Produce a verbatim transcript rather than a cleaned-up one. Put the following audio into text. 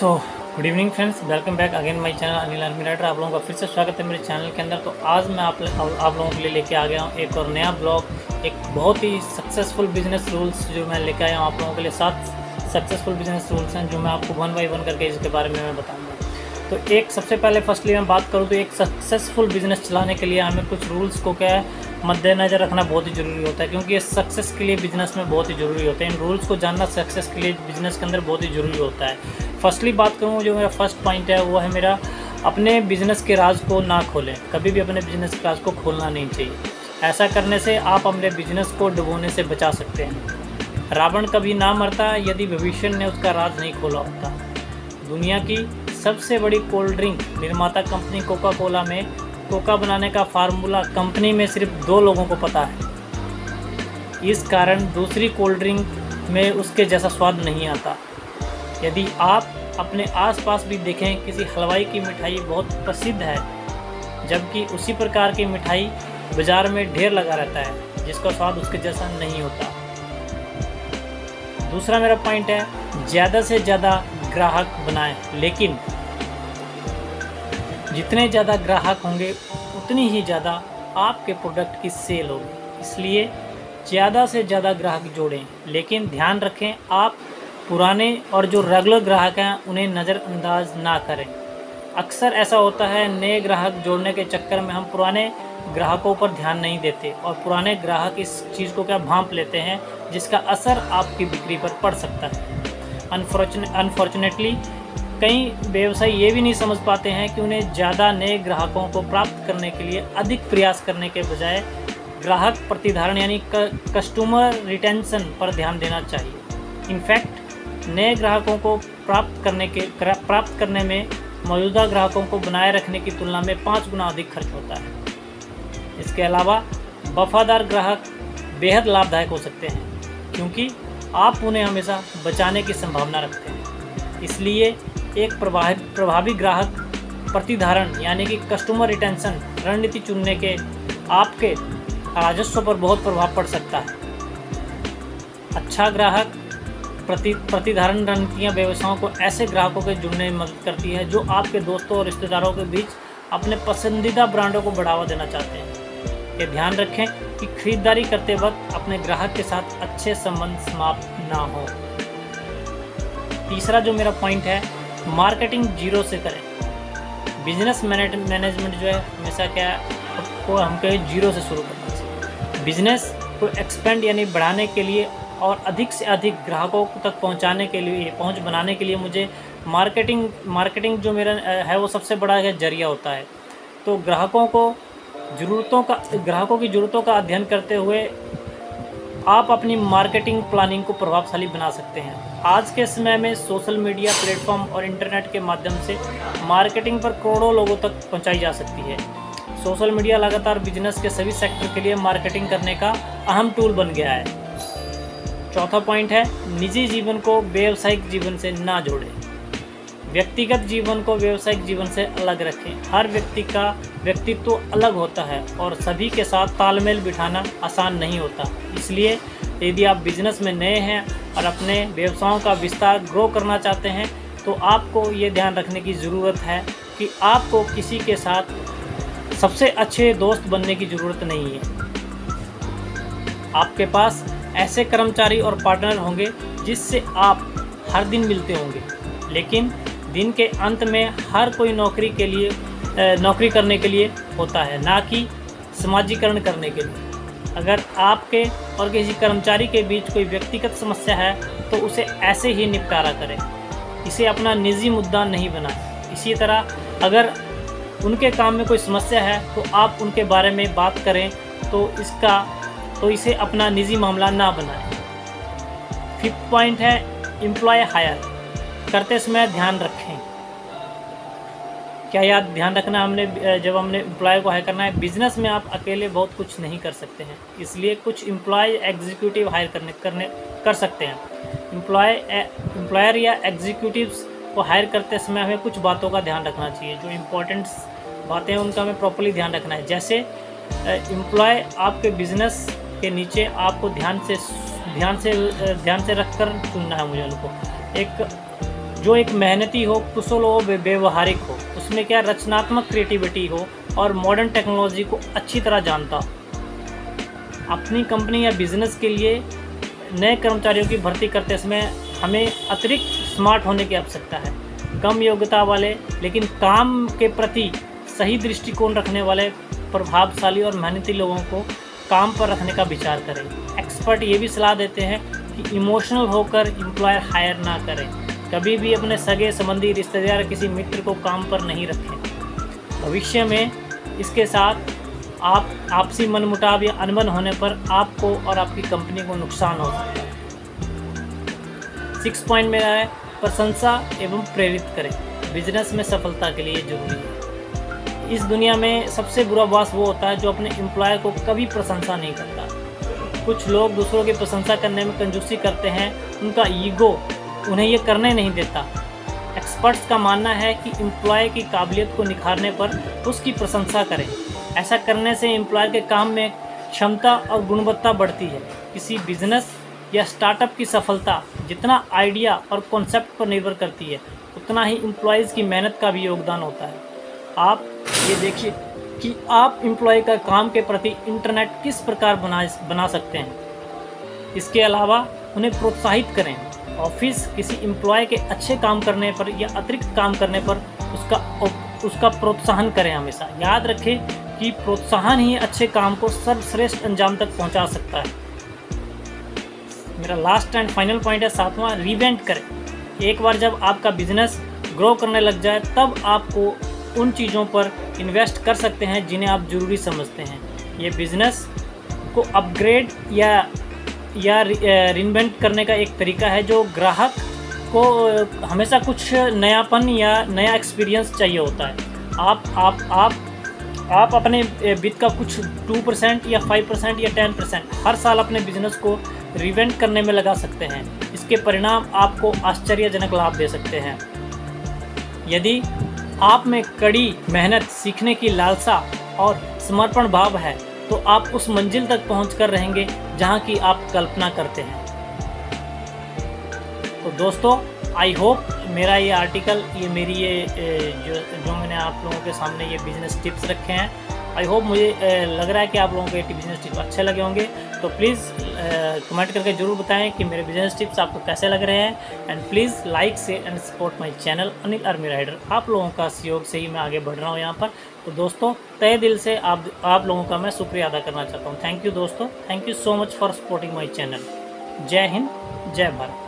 So good evening friends, welcome back again my channel Anil army rider. आप लोगों का फिर से स्वागत है मेरे चैनल के अंदर। तो आज मैं आप आप लोगों के लिए लेके आ गया हूँ एक और नया ब्लॉग, एक बहुत ही सक्सेसफुल बिजनेस रूल्स जो मैं लेके आया हूँ आप लोगों के लिए। सात सक्सेसफुल बिजनेस रूल्स हैं जो मैं आपको वन बाई वन करके इसके बारे में मैं बताऊँगा। तो एक सबसे पहले फर्स्टली मैं बात करूँ तो एक सक्सेसफुल बिजनेस चलाने के लिए हमें कुछ रूल्स को क्या है मद्देनज़र रखना बहुत ही ज़रूरी होता है, क्योंकि ये सक्सेस के लिए बिजनेस में बहुत ही ज़रूरी होता है। इन रूल्स को जानना सक्सेस के लिए बिजनेस के अंदर बहुत ही ज़रूरी होता है। फर्स्टली बात करूँ जो मेरा फर्स्ट पॉइंट है वो है मेरा अपने बिज़नेस के राज को ना खोलें। कभी भी अपने बिज़नेस के राज को खोलना नहीं चाहिए। ऐसा करने से आप अपने बिज़नेस को डुबोने से बचा सकते हैं। रावण कभी ना मरता यदि भविष्य ने उसका राज नहीं खोला होता। दुनिया की सबसे बड़ी कोल्ड ड्रिंक निर्माता कंपनी कोका कोला में कोका बनाने का फार्मूला कंपनी में सिर्फ दो लोगों को पता है। इस कारण दूसरी कोल्ड ड्रिंक में उसके जैसा स्वाद नहीं आता। यदि आप अपने आसपास भी देखें, किसी हलवाई की मिठाई बहुत प्रसिद्ध है, जबकि उसी प्रकार की मिठाई बाज़ार में ढेर लगा रहता है जिसका स्वाद उसके जैसा नहीं होता। दूसरा मेरा पॉइंट है ज़्यादा से ज़्यादा ग्राहक बनाएं, लेकिन जितने ज़्यादा ग्राहक होंगे उतनी ही ज़्यादा आपके प्रोडक्ट की सेल होगी। इसलिए ज़्यादा से ज़्यादा ग्राहक जोड़ें, लेकिन ध्यान रखें आप पुराने और जो रेगुलर ग्राहक हैं उन्हें नज़रअंदाज ना करें। अक्सर ऐसा होता है नए ग्राहक जोड़ने के चक्कर में हम पुराने ग्राहकों पर ध्यान नहीं देते और पुराने ग्राहक इस चीज़ को क्या भांप लेते हैं, जिसका असर आपकी बिक्री पर पड़ सकता है। अनफॉर्चुनेटली कई व्यवसायी ये भी नहीं समझ पाते हैं कि उन्हें ज़्यादा नए ग्राहकों को प्राप्त करने के लिए अधिक प्रयास करने के बजाय ग्राहक प्रतिधारण यानी कस्टमर रिटेंशन पर ध्यान देना चाहिए। इनफैक्ट नए ग्राहकों को प्राप्त करने के प्राप्त करने में मौजूदा ग्राहकों को बनाए रखने की तुलना में पाँच गुना अधिक खर्च होता है। इसके अलावा वफादार ग्राहक बेहद लाभदायक हो सकते हैं, क्योंकि आप उन्हें हमेशा बचाने की संभावना रखते हैं। इसलिए एक प्रभावी प्रभावी ग्राहक प्रतिधारण यानी कि कस्टमर रिटेंशन रणनीति चुनने के आपके राजस्व पर बहुत प्रभाव पड़ सकता है। अच्छा ग्राहक प्रति प्रतिधारण रणनीतियाँ व्यवसायों को ऐसे ग्राहकों के जुड़ने में मदद करती है जो आपके दोस्तों और रिश्तेदारों के बीच अपने पसंदीदा ब्रांडों को बढ़ावा देना चाहते हैं। ये ध्यान रखें कि खरीदारी करते वक्त अपने ग्राहक के साथ अच्छे संबंध समाप्त ना हो। तीसरा जो मेरा पॉइंट है मार्केटिंग जीरो से करें। बिजनेस मैनेजमेंट जो है हमेशा क्या है को हम कहें जीरो से शुरू करना चाहिए। बिजनेस को एक्सपेंड यानी बढ़ाने के लिए और अधिक से अधिक ग्राहकों तक पहुंचाने के लिए पहुंच बनाने के लिए मुझे मार्केटिंग मार्केटिंग जो मेरा है वो सबसे बड़ा है जरिया होता है। तो ग्राहकों को ज़रूरतों का ग्राहकों की ज़रूरतों का अध्ययन करते हुए आप अपनी मार्केटिंग प्लानिंग को प्रभावशाली बना सकते हैं। आज के समय में सोशल मीडिया प्लेटफॉर्म और इंटरनेट के माध्यम से मार्केटिंग पर करोड़ों लोगों तक पहुंचाई जा सकती है। सोशल मीडिया लगातार बिजनेस के सभी सेक्टर के लिए मार्केटिंग करने का अहम टूल बन गया है। चौथा पॉइंट है निजी जीवन को व्यावसायिक जीवन से ना जोड़ें। व्यक्तिगत जीवन को व्यावसायिक जीवन से अलग रखें। हर व्यक्ति का व्यक्तित्व अलग होता है और सभी के साथ तालमेल बिठाना आसान नहीं होता। इसलिए यदि आप बिजनेस में नए हैं और अपने व्यवसायों का विस्तार ग्रो करना चाहते हैं तो आपको ये ध्यान रखने की ज़रूरत है कि आपको किसी के साथ सबसे अच्छे दोस्त बनने की ज़रूरत नहीं है। आपके पास ऐसे कर्मचारी और पार्टनर होंगे जिससे आप हर दिन मिलते होंगे, लेकिन दिन के अंत में हर कोई नौकरी के लिए नौकरी करने के लिए होता है, ना कि समाजीकरण करने के लिए। अगर आपके और किसी कर्मचारी के बीच कोई व्यक्तिगत समस्या है तो उसे ऐसे ही निपटारा करें, इसे अपना निजी मुद्दा नहीं बनाएं। इसी तरह अगर उनके काम में कोई समस्या है तो आप उनके बारे में बात करें तो इसका तो इसे अपना निजी मामला ना बनाएं। फिफ्थ पॉइंट है एम्प्लॉय हायर करते समय ध्यान रखें। क्या याद ध्यान रखना हमने जब हमने एम्प्लॉय को हायर करना है। बिजनेस में आप अकेले बहुत कुछ नहीं कर सकते हैं, इसलिए कुछ एम्प्लॉय एग्जीक्यूटिव हायर करने करने कर सकते हैं। एम्प्लॉय एम्प्लॉयर या एग्जीक्यूटिव्स को हायर करते समय हमें कुछ बातों का ध्यान रखना चाहिए। जो इम्पोर्टेंट बातें हैं उनका हमें प्रॉपर्ली ध्यान रखना है। जैसे एम्प्लॉय आपके बिजनेस के नीचे आपको ध्यान से ध्यान से ध्यान से रखकर चुनना है मुझे उनको। एक जो एक मेहनती हो, कुशल हो, व्यवहारिक हो, उसमें क्या रचनात्मक क्रिएटिविटी हो और मॉडर्न टेक्नोलॉजी को अच्छी तरह जानता हो। अपनी कंपनी या बिजनेस के लिए नए कर्मचारियों की भर्ती करते समय हमें अतिरिक्त स्मार्ट होने की आवश्यकता है। कम योग्यता वाले लेकिन काम के प्रति सही दृष्टिकोण रखने वाले प्रभावशाली और मेहनती लोगों को काम पर रखने का विचार करें। एक्सपर्ट ये भी सलाह देते हैं कि इमोशनल होकर एम्प्लॉयर हायर ना करें। कभी भी अपने सगे संबंधी, रिश्तेदार या किसी मित्र को काम पर नहीं रखें। भविष्य में इसके साथ आप आपसी मनमुटाव या अनबन होने पर आपको और आपकी कंपनी को नुकसान हो सकता है। सिक्स पॉइंट मेरा है, प्रशंसा एवं प्रेरित करें। बिजनेस में सफलता के लिए जरूरी है। इस दुनिया में सबसे बुरा बॉस वो होता है जो अपने एम्प्लॉयर को कभी प्रशंसा नहीं करता। कुछ लोग दूसरों की प्रशंसा करने में कंजूसी करते हैं, उनका ईगो उन्हें ये करने नहीं देता। एक्सपर्ट्स का मानना है कि एम्प्लॉय की काबिलियत को निखारने पर उसकी प्रशंसा करें। ऐसा करने से एम्प्लॉयर के काम में क्षमता और गुणवत्ता बढ़ती है। किसी बिजनेस या स्टार्टअप की सफलता जितना आइडिया और कॉन्सेप्ट पर निर्भर करती है, उतना ही एम्प्लॉयज़ की मेहनत का भी योगदान होता है। आप ये देखिए कि आप एम्प्लॉय का काम के प्रति इंटरनेट किस प्रकार बना बना सकते हैं। इसके अलावा उन्हें प्रोत्साहित करें। ऑफिस किसी एम्प्लॉय के अच्छे काम करने पर या अतिरिक्त काम करने पर उसका उसका प्रोत्साहन करें। हमेशा याद रखें कि प्रोत्साहन ही अच्छे काम को सर्वश्रेष्ठ अंजाम तक पहुंचा सकता है। मेरा लास्ट एंड फाइनल पॉइंट है सातवां, रिवेंट करें। एक बार जब आपका बिजनेस ग्रो करने लग जाए तब आपको उन चीज़ों पर इन्वेस्ट कर सकते हैं जिन्हें आप ज़रूरी समझते हैं। ये बिज़नेस को अपग्रेड या या रिइन्वेंट करने का एक तरीका है जो ग्राहक को हमेशा कुछ नयापन या नया एक्सपीरियंस चाहिए होता है। आप आप आप आप अपने वित्त का कुछ टू परसेंट या फाइव परसेंट या टेन परसेंट हर साल अपने बिजनेस को रिइन्वेंट करने में लगा सकते हैं। इसके परिणाम आपको आश्चर्यजनक लाभ दे सकते हैं। यदि आप में कड़ी मेहनत, सीखने की लालसा और समर्पण भाव है तो आप उस मंजिल तक पहुंचकर रहेंगे जहां की आप कल्पना करते हैं। तो दोस्तों, आई होप मेरा ये आर्टिकल, ये मेरी ये जो जो मैंने आप लोगों के सामने ये बिजनेस टिप्स रखे हैं, आई होप मुझे लग रहा है कि आप लोगों को ये बिजनेस टिप्स अच्छे लगे होंगे। तो प्लीज़ कमेंट करके ज़रूर बताएं कि मेरे बिजनेस टिप्स आपको कैसे लग रहे हैं। एंड प्लीज़ लाइक से and support my channel Anil army rider. आप लोगों का सहयोग से ही मैं आगे बढ़ रहा हूँ यहाँ पर। तो दोस्तों, तहे दिल से आप आप लोगों का मैं शुक्रिया अदा करना चाहता हूँ। थैंक यू दोस्तों, thank you so much for supporting my channel. जय हिंद, जय भारत।